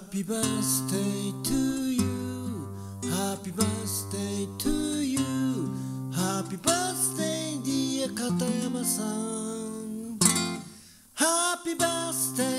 Happy birthday to you. Happy birthday to you. Happy birthday dear 片山さん Happy birthday